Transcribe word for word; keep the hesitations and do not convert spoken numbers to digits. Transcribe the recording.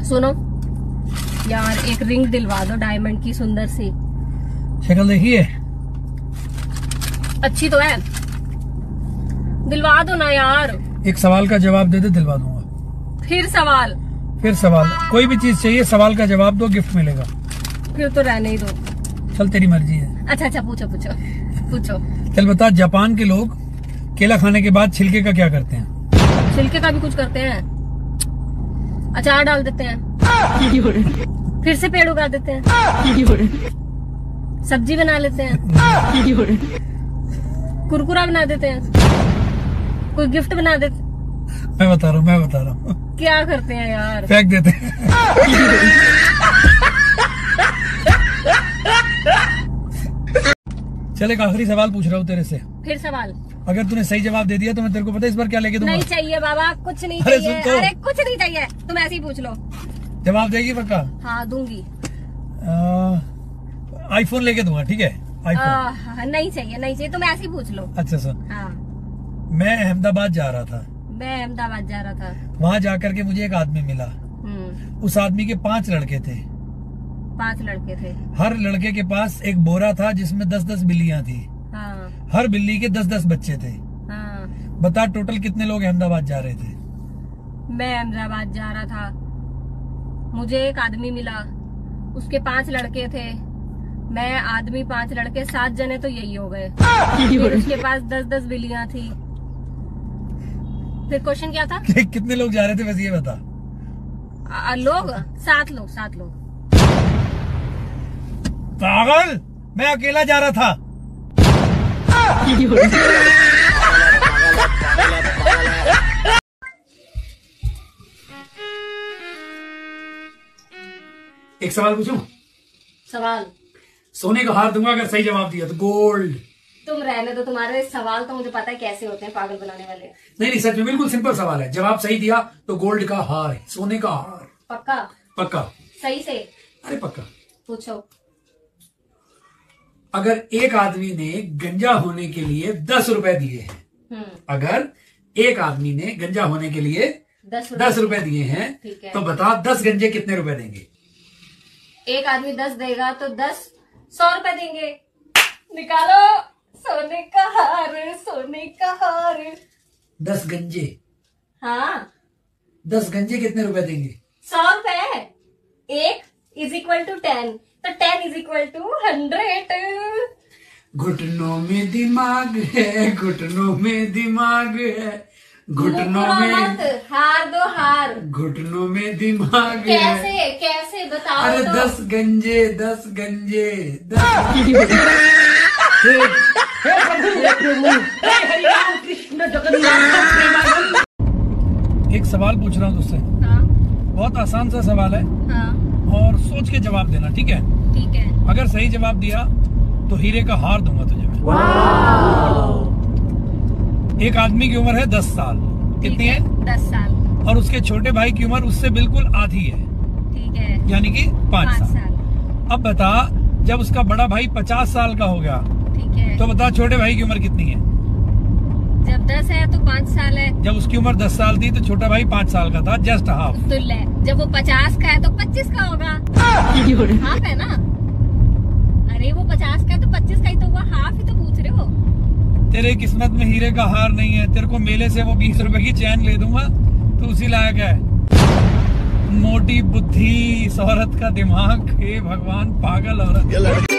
सुनो यार, एक रिंग दिलवा दो डायमंड की, सुंदर सी। शक्ल देखिए, अच्छी तो है, दिलवा दो ना यार। एक सवाल का जवाब दे दे, दिलवा दूंगा। फिर सवाल? फिर सवाल, कोई भी चीज चाहिए, सवाल का जवाब दो, गिफ्ट मिलेगा। फिर तो रहने ही दो। चल तेरी मर्जी है। अच्छा अच्छा, पूछो पूछो पूछो। चल बता, जापान के लोग केला खाने के बाद छिलके का क्या करते हैं? छिलके का भी कुछ करते हैं, अचार डाल देते हैं, फिर से पेड़ उगा देते हैं, सब्जी बना लेते हैं, कुरकुरा बना देते हैं, कोई गिफ्ट बना देते। मैं बता रहा हूँ मैं बता रहा हूँ क्या करते हैं यार? फेंक देते हैं। चल एक आखिरी सवाल पूछ रहा हूँ तेरे से। फिर सवाल? अगर तूने सही जवाब दे दिया तो मैं तेरे को पता है इस बार क्या लेके दूंगा? नहीं चाहिए बाबा, कुछ नहीं अरे चाहिए। सुन तो। अरे कुछ नहीं चाहिए, तुम ऐसे ही पूछ लो। जवाब देगी पक्का? हाँ दूंगी। आईफोन लेके दूंगा, ठीक है? आईफोन। आ, नहीं चाहिए नहीं चाहिए, तुम ऐसे ही पूछ लो। अच्छा सुन, हाँ। मैं अहमदाबाद जा रहा था। मैं अहमदाबाद जा रहा था। वहाँ जाकर के मुझे एक आदमी मिला। हम्म। उस आदमी के पांच लड़के थे। पांच लड़के थे। हर लड़के के पास एक बोरा था जिसमें दस दस बिल्लियां थी। हाँ। हर बिल्ली के दस दस बच्चे थे। हाँ। बता टोटल कितने लोग अहमदाबाद जा रहे थे? मैं अहमदाबाद जा रहा था, मुझे एक आदमी मिला, उसके पांच लड़के थे। मैं आदमी, पांच लड़के, सात जने तो यही हो गए। फिर उसके पास दस दस बिल्लियां थी। फिर क्वेश्चन क्या था? कितने लोग जा रहे थे वैसे ये बता। आ, लोग सात लोग सात लोग। पागल, मैं अकेला जा रहा था। एक सवाल पूछूं? सवाल? सोने का हार दूंगा अगर सही जवाब दिया तो, गोल्ड। तुम रहने दो, तुम्हारे सवाल तो मुझे पता है कैसे होते हैं, पागल बनाने वाले। नहीं नहीं, सच में बिल्कुल सिंपल सवाल है। जवाब सही दिया तो गोल्ड का हार है, सोने का हार। पक्का? पक्का। सही से? अरे पक्का। पूछो। अगर एक आदमी ने गंजा होने के लिए दस रुपए दिए हैं, अगर एक आदमी ने गंजा होने के लिए दस दस रुपए दिए हैं, तो बता दस गंजे कितने रुपए देंगे? एक आदमी दस देगा तो दस सौ रुपए देंगे। निकालो, सोने का हार, सोने का हार। दस गंजे? हाँ। दस गंजे कितने रुपए देंगे? सौ रुपए। एक इज इक्वल टू टेन, तो ten is equal to hundred. घुटनों में दिमाग है, घुटनों में दिमाग है, घुटनों में हार दो हार। घुटनों में दिमाग है। कैसे कैसे बताओ? अरे तो। दस गंजे दस गंजे दस। एक सवाल पूछ रहा हूँ तुझसे। हाँ? बहुत आसान सा सवाल है। हाँ? और सोच के जवाब देना, ठीक है? ठीक है। अगर सही जवाब दिया तो हीरे का हार दूंगा तुझे मैं। एक आदमी की उम्र है दस साल। कितनी है? दस साल। और उसके छोटे भाई की उम्र उससे बिल्कुल आधी है। ठीक है। यानी कि पाँच साल।, साल। अब बता, जब उसका बड़ा भाई पचास साल का हो गया, ठीक है, तो बता छोटे भाई की उम्र कितनी है? जब दस है तो पाँच साल है। जब उसकी उम्र दस साल थी तो छोटा भाई पाँच साल का था, जस्ट हाफ। तो ले, जब वो पचास का है तो पच्चीस का होगा। हाफ है ना? अरे वो पचास का है तो पच्चीस का ही तो हुआ, हाफ ही तो पूछ रहे हो। तेरे किस्मत में हीरे का हार नहीं है। तेरे को मेले से वो बीस रुपए की चैन ले दूंगा, तो उसी लायक है। मोटी बुद्धि, शौहरत का दिमाग, हे भगवान, पागल औरत।